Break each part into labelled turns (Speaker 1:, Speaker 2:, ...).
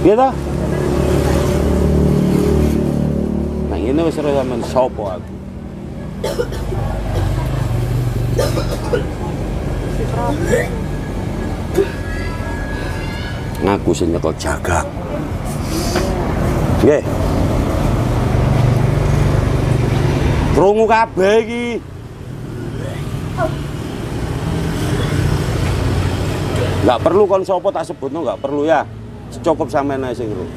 Speaker 1: Piye ta? Nah ini wis ora sampean sapa aku. Ngaku sing nyekel jagak. Nggih. Krungu kabeh iki. Enggak perlu kon sapa tak sebutno, enggak perlu ya. Cukup sampean ae sing ngrung.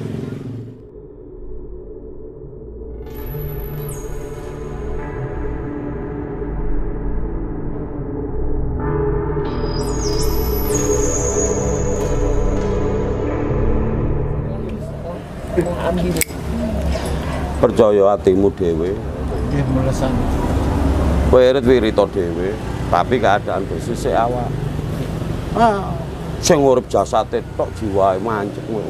Speaker 1: Percaya atimu dhewe.
Speaker 2: Nggih melesan.
Speaker 1: Kowe irit wirita dhewe, tapi keadaan bersisik awak. Ah, sing urip jasate tok jiwae mancep kowe.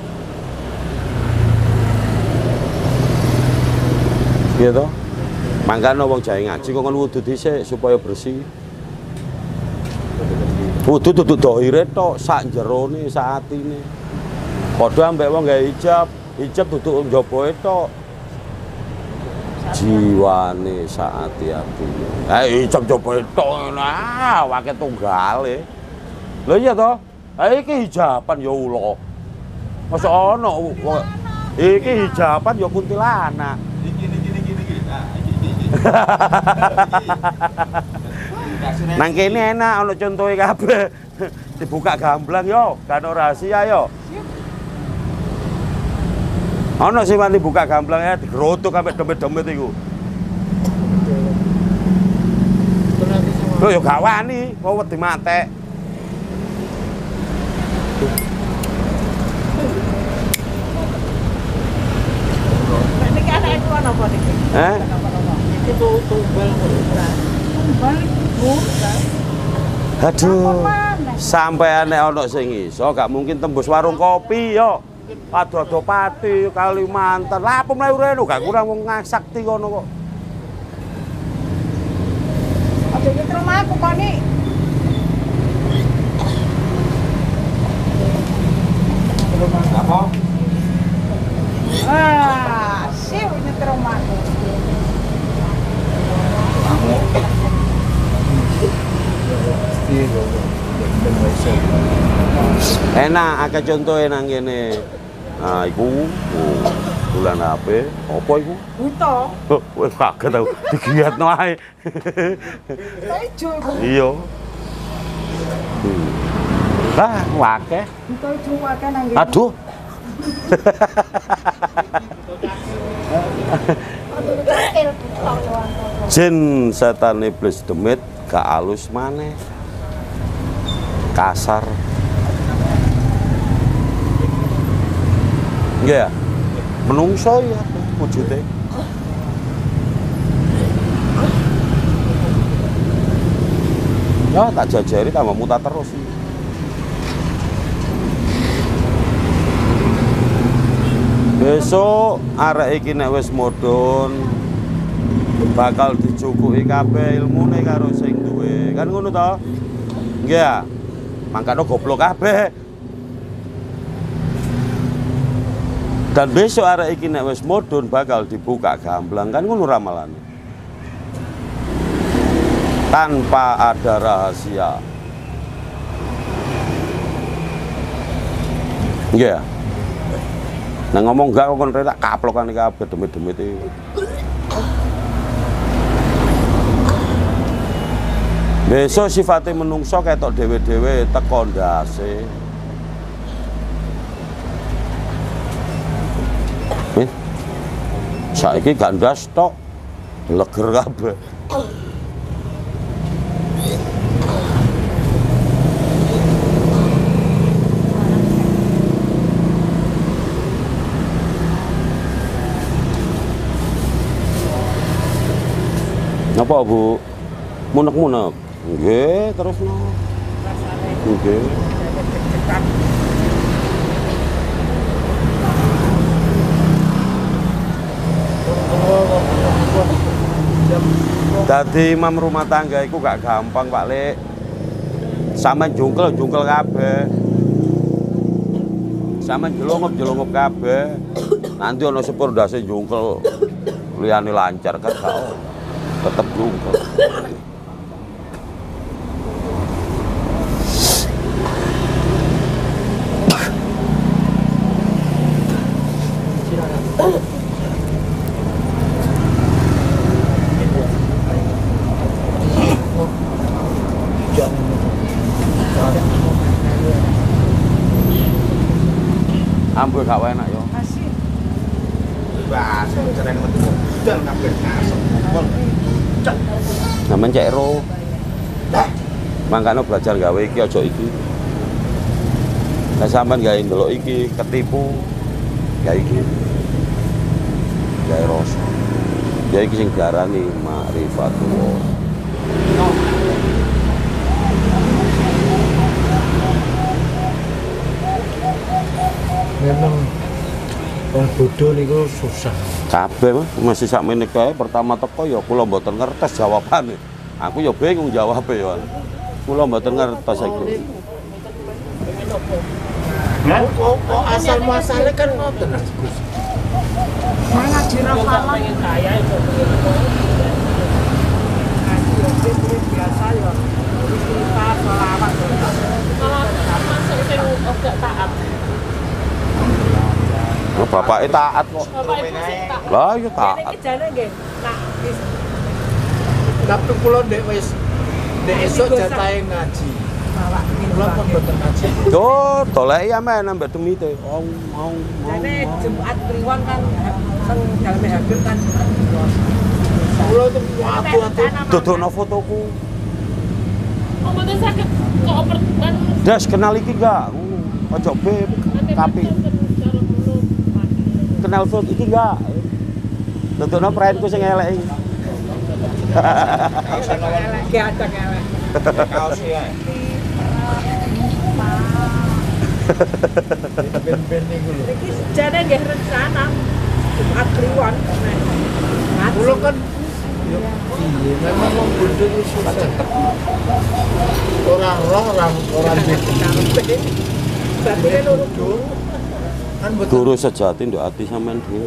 Speaker 1: Piye to? Mangkane wong jae ngaji kok kon wudu dhisik supaya bersih. Wudu dudu dohire tok, sak jerone, sak atine. Padha ambek wong gawe hijab, hijab dudu njoboe tok. Jiwane sak ati-atine. Ha hijab njoboe tok nah, wake tunggale. Lho iya to? Ha iki hijaban ya ula. Masa ono iki hijaban ya kuntilanak. Iki. Nah, iki. Nang kene enak ono contohe kabeh. Dibuka gamblang yo, gak ono rahasia yo. Ono sing mandi buka gamblangnya digerotok sampai demit-demit iku. Lho yo gak wani, mau wedi matek.
Speaker 3: Niki anake ku ana apa niki? Iki tumbal. Tumbal iku.
Speaker 1: Aduh. Sampeyan nek ono sing iso gak mungkin tembus warung kopi yo. Ado-ado Pati, Kalimantan. Lah apa mlayu rene gak kurang wong ngasakti kono kok.
Speaker 3: Aja nyetro aku kok nih.
Speaker 2: Apa?
Speaker 3: Ah, siu nyetro aku.
Speaker 1: Enak akeh contohe nang kene. Nah, iku bulan HP, apa iku?
Speaker 3: Buto.
Speaker 1: Kowe kaget tau digiatno ae.
Speaker 3: Ijo iku.
Speaker 1: Iya. Lah, akeh.
Speaker 3: Buto ijo akeh nang kene.
Speaker 1: Aduh. Jin setan iblis demit gak alus maneh. Kasar. Nggih ya. Menungso ya wujude. Ya tak jajari tambah muta terus. Besok arek iki nek wis modon bakal dicukuki kabeh ilmune karo sing duwe. Kan ngono to? Nggih ya. Mangkane goblok kabeh. Dan besok arek iki nek wis modon bakal dibuka gamblang, kan ngono ramalane. Tanpa ada rahasia. Nggih ya. Nah ngomong enggak kok kon tak kaplokane kabeh demit-demit iki. Besok sifatnya menungso ketok dewe-dewe teko ndase. Saiki gak ndas tok. Leger kabeh. Napa, Bu? Munek-munek. Nggih, terus no. Nggih. Dadi imam rumah tangga iku gak gampang, Pak Lek. Sampe jungkel kabeh. Sampeyan jelungup kabeh. Nanti ana sepur ndase njungkel liyane lancar kan gak ono. Tetep njungkel. Ambil gak enak yo.
Speaker 3: Asin.
Speaker 2: Wah, keren metu. Dan kabeh asem.
Speaker 1: Sampeyan cek ro. Mangkane belajar gawe iki aja iki. Lah sampean gawe ndelok iki ketipu. Ya iki. Gawe rasa. Ya iki sing diarani ma'rifatullah.
Speaker 2: Memang wong bodoh niku susah.
Speaker 1: Kabeh masih sakmene kae pertama teko ya kula mboten ngertes jawabane. Aku ya bingung jawabe ya. Kula mboten ngertes iki.
Speaker 2: Kok asal muasalnya kan ngoten Gus.
Speaker 3: Saya ngaji rafalan. Ngaji biasa ya. Istighfar, sholawat.
Speaker 4: Kalau masuk sing ogak taat.
Speaker 1: Oh, bapake taat kok.
Speaker 4: Bapak Ibu sing taat.
Speaker 1: Lah ya taat.
Speaker 4: Ini jane nggih. Nah, wis
Speaker 2: Tapi kula ndek wis ndek esuk jatahe ngaji. Kula pun mboten ngaji.
Speaker 1: Yo, doleki amen ambek demite.
Speaker 4: jane Jumat Kliwon kan sing daleme Habib kan Jumat Kliwon.
Speaker 2: Kula itu atu-atu
Speaker 1: Dodokno fotoku.
Speaker 4: Oh, mboten saged kok operban.
Speaker 1: Des kenal iki enggak? Ojo beb, tapi kenal foto iki enggak? Dodokno praenku sing elek iki.
Speaker 4: Ki ada elek.
Speaker 2: kaos ya. Ben-ben niku lho.
Speaker 4: Iki jane nggih rencana Jumat Kliwon.
Speaker 2: Kula kan yo iya memang wong bodoh itu susah. Ora roh ora
Speaker 4: Berarti loro
Speaker 2: kan betul.
Speaker 1: Guru sejati nduk ati sampean dhewe.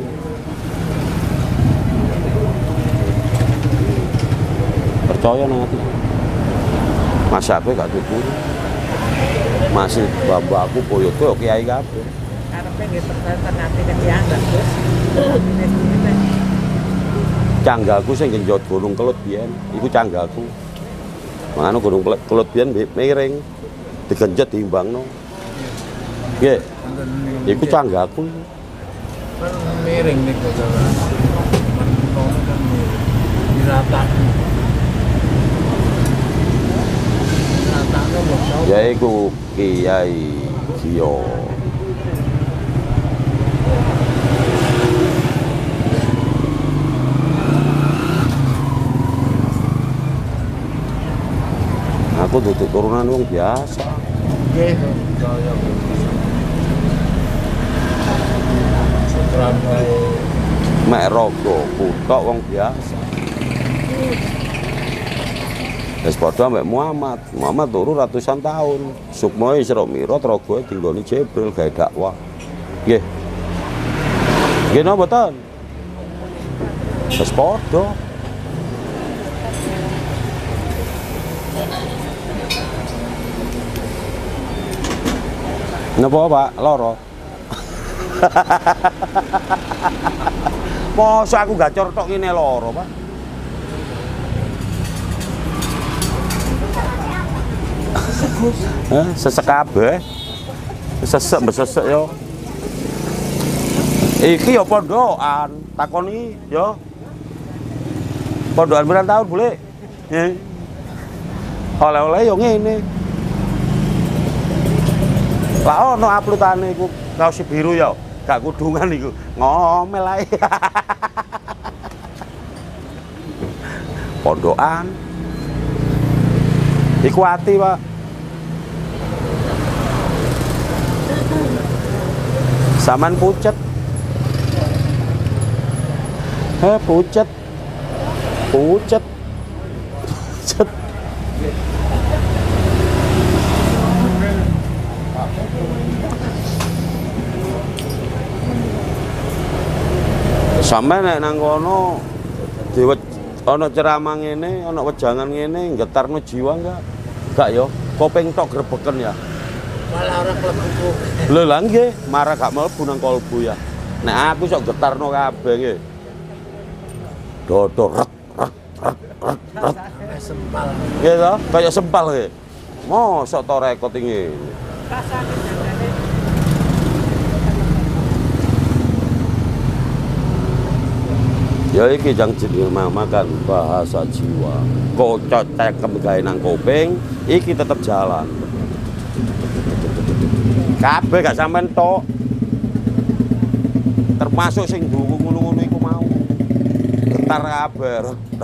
Speaker 1: Percaya nang ati. Mas ape gak duwe. Masih bapakku boyoku kiai kabeh.
Speaker 4: karepe nggih percaya nanti nek ya ndak Gus.
Speaker 1: Canggaku sing genjot Gunung Kelut biyen, iku canggaku. Mangane Gunung Kelut biyen miring, digenjet diimbangno. Nggih, iku canggaku.
Speaker 2: Kan miring niku jalan. Kan diratakan. Diratakan lho.
Speaker 1: Yaiku Kiai Gio. Aku duduk turunan wong biasa.
Speaker 2: Nggih, kaya Surabaya.
Speaker 1: Mek rogo kutok wong biasa. Wis padha mbek Muhammad. Muhammad turu ratusan tahun. Sukma Isra Mi'raj rogoe dinggoni Jibril gawe dakwah. Nggih. Nggih napa mboten? Wis padha. Napa Pak? Loro. Mosok aku gacor tok ngene loro, Pak. Sesek kabeh. Sesek besesek yo. Iki yo pondokan, takoni yo. Pondokan berapa tahun, Bule? Oleh-oleh yo ngene. Lah ono uploadane iku kaos biru ya, gak kudungan iku. Ngomel ae. Pondokan. Iku ati, Pak. Saman pucet. Pucet. Pucet. Pucet. Sampai nek nang kono diwet ana ceramah ngene, ana wejangan ngene, getarno jiwa enggak? Enggak yo, kopeng tok grebeken ya.
Speaker 2: Malah orang klebu.
Speaker 1: Lho lah nggih, marah gak mlebu nang kolbu ya. Nek aku sok getarno kabeh nggih. Dodo rek
Speaker 2: Sempal.
Speaker 1: nggih to, kaya sempal nggih. Mosok to rekot iki.
Speaker 3: Rasane jane
Speaker 1: Ya iki jang jenenge makan bahasa jiwa. Kocok cekem gawe nang kuping, iki tetep jalan. Kabeh gak sampean tok. Termasuk sing dungu ngono-ngono iku mau. Getar kabeh.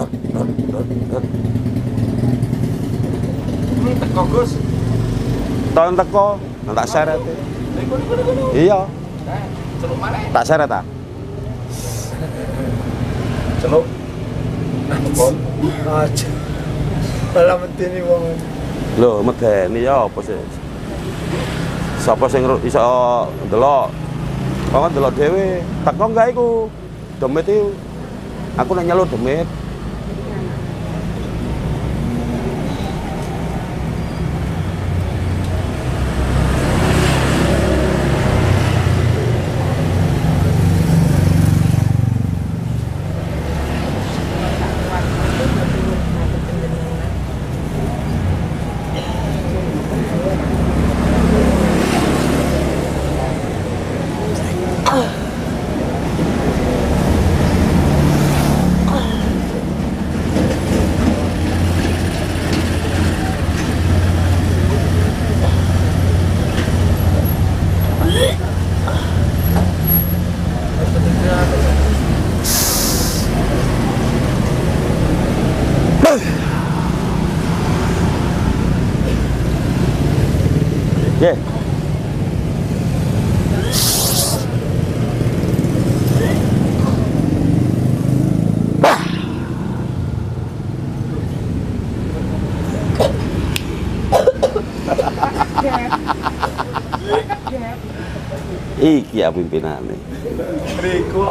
Speaker 2: Teko Gus.
Speaker 1: Tahun teko, tak seret. Iya,
Speaker 2: Celuk mana?
Speaker 1: tak seret ta.
Speaker 2: Celuk. Pon. Aja. Malah medeni wong.
Speaker 1: Lho, medeni ya apa sih? Sapa sing iso ndelok? Kok kan ndelok dhewe. Teko enggak iku? Demit iku. Aku nek nyeluk demit. Nggih. Iki ya pimpinane.
Speaker 2: Riku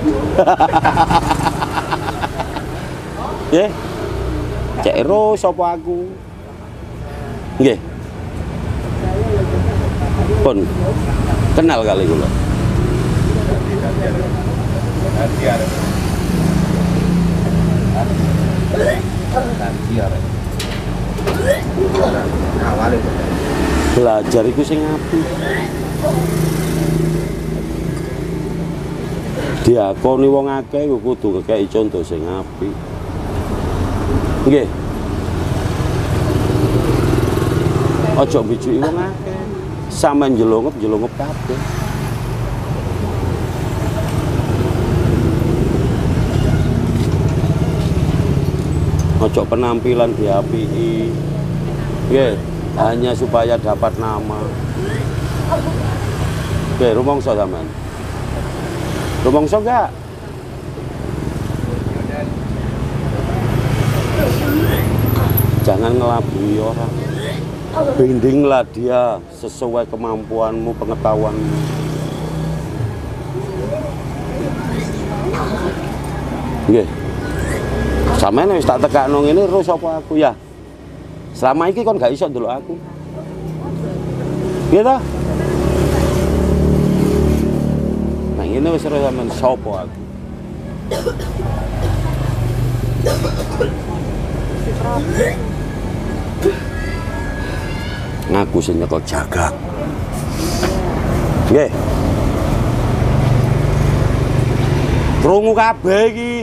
Speaker 1: Nggih. Cek ero sapa aku? Nggih. Pun kenal kali kula. Belajar iku sing apik. Diakoni wong akeh kudu kekeki contoh sing apik. Nggih. Aja bijuki wong akeh. Sampeyan jelungep kabeh. Aja penampilan diapiki. Nggih, hanya supaya dapat nama. Nggih, rumangsa sampean. Rumangsa enggak? Jangan ngelabui orang. Bimbinglah dia sesuai kemampuanmu, pengetahuanmu. Nggih. Sampeyan wis tak tekakno ngene terus apa aku ya? Selama iki kon gak iso ndelok aku. Piye ta? Nah, ngene wis terus sampeyan sapa aku. Ngaku sing nyekel jagat. Nggih. Krungu kabeh iki.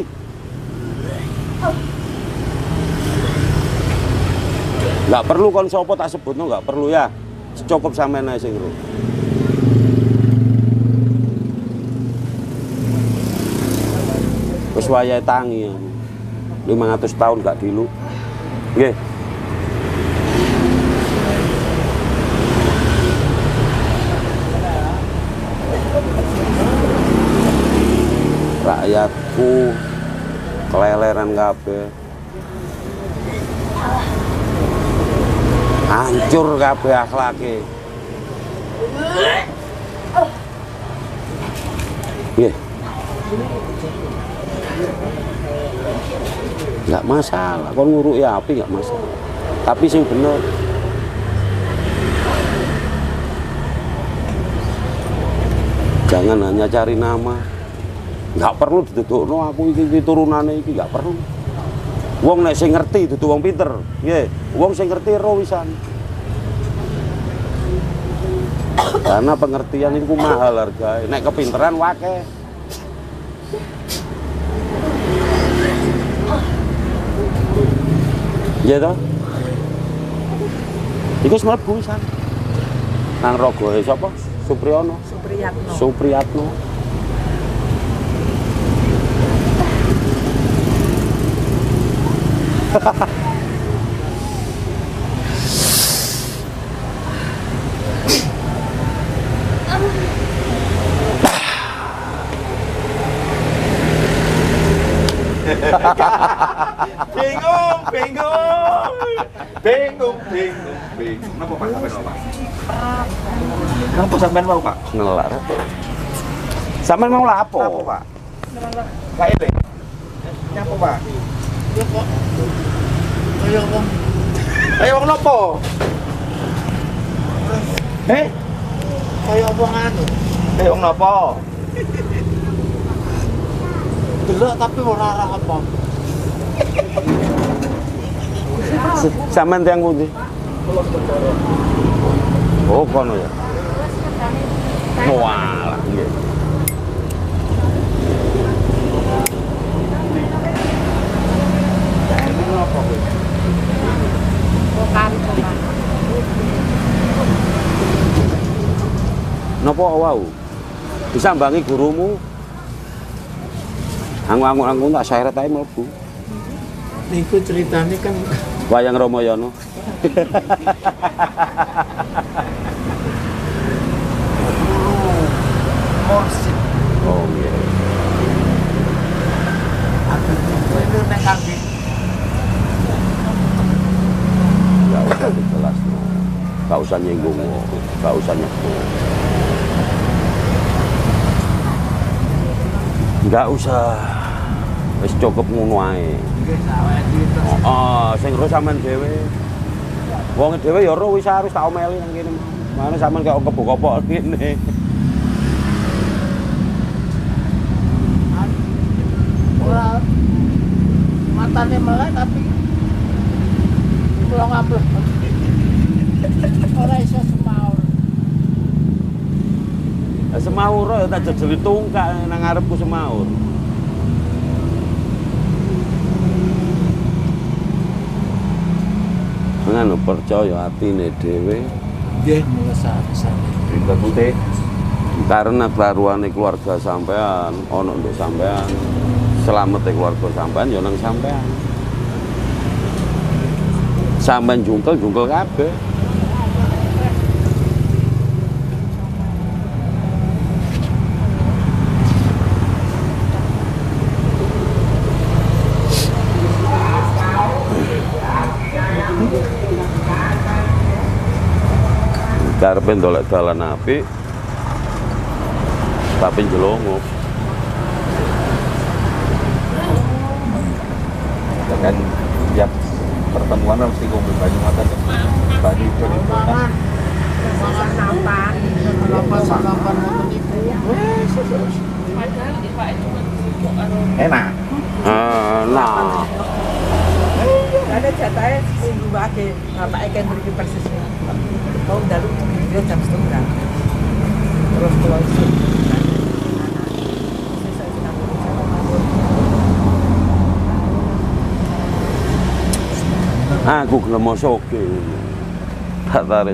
Speaker 1: Enggak perlu kon sapa tak sebutno, enggak perlu ya. Cukup sampean ae sing ngrung. Wis wayahe tangi. 500 tahun gak dilu. Nggih. Rakyatku keleleran kabeh. Hancur kabeh akhlake. Nggih. Nggak masalah, kon nguruki api nggak masalah. Tapi sing bener. Jangan hanya cari nama. Nggak perlu didudukno aku iki turunane iki, nggak perlu. Wong nek sing ngerti dudu wong pinter. Nggih, wong sing ngerti ro wisan. Karena pengertian itu mahal harga. Nek kepinteran wake. Iya toh? Iku wis mlebu wisan. Nang rogohe sapa? Supriyono.
Speaker 3: Supriyatno.
Speaker 1: Supriyatno.
Speaker 2: Bingung. Napa Pak sampean Pak? Kenapa sampean mau Pak?
Speaker 1: Ngelar. Sampeyan mau lapo?
Speaker 2: Napa Pak? Kae le. Nyapa Pak?
Speaker 4: Yo kok. Ayo wong.
Speaker 2: Ayo wong nopo?
Speaker 4: Kaya wong anu.
Speaker 2: Wong nopo?
Speaker 4: Delok tapi ora apa.
Speaker 1: Sampeyan tiyang pundi? Oh, kono ya. Walah, nggih.
Speaker 3: Bukan.
Speaker 1: Napa wau? Disambangi gurumu. Anggung tak seret ae mlebu.
Speaker 4: Niku ceritane kan
Speaker 1: Wayang Ramayana.
Speaker 2: Morsid.
Speaker 1: Oh iya.
Speaker 4: itu nek kangge
Speaker 1: Gak usah dijelas, gak usah nyinggung, gak usah nyebut. Gak usah, wis cukup ngono ae. Sing ro sampean dhewe. Wong dhewe ya ro wis harus tak omeli nang kene. Mane sampean kok kebok-kebok ngene.
Speaker 4: ora matane melek tapi pulang amplop ora iso semaur
Speaker 1: Semaur ya tak jejeli tungkak nang ngarepku semaur. Ngono percaya atine dhewe
Speaker 4: nggih mulesane
Speaker 2: Pinter putih.
Speaker 1: karena kelaruane keluarga sampean ana nduk sampean. Selamete keluarga sampean ya nang sampean. Sampean jungkel kabeh. Karepe ndolek dalan apik tapi jelongo.
Speaker 2: Kan tiap pertemuan harus dikumpul banyu mata dan banyu itu
Speaker 3: Mangan sampah.
Speaker 4: salapan ngoten niku
Speaker 2: enak.
Speaker 1: Nah,
Speaker 3: Ada jatahnya minggu wage, bapak ikan beri persis. Mau dalu dia jam 1:30. Terus keluar
Speaker 1: aku gelem mosoke. Tak tarik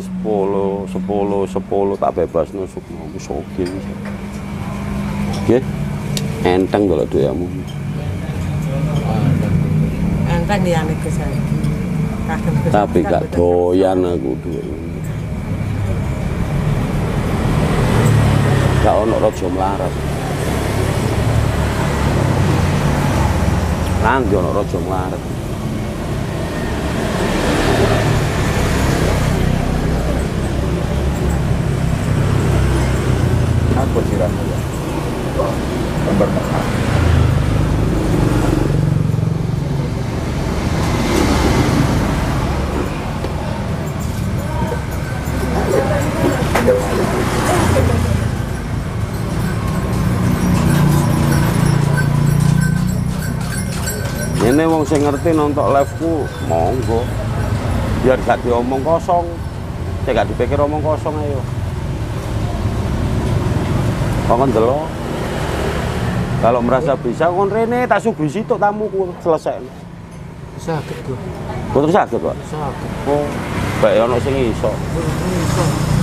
Speaker 1: 10 tak bebas nusuk aku soge. Nggih. Enteng kalau doyamu.
Speaker 3: enteng ya niku saiki.
Speaker 1: Tapi gak doyan aku duwe. Gak ono raja mlarat. Nang ono raja mlarat.
Speaker 2: Aku sirahmu ya.
Speaker 1: berkah. Ini wong sing ngerti nonton live-ku monggo. Biar gak diomong kosong. Saya gak dipikir omong kosong ayo. Kok kan delok. Kalau merasa bisa kon rene tak sugih sitok tamuku selesai.
Speaker 2: Sakit kok.
Speaker 1: Kok sakit, Pak?
Speaker 2: Sakit.
Speaker 1: Oh, bae ono sing iso.
Speaker 2: Iso.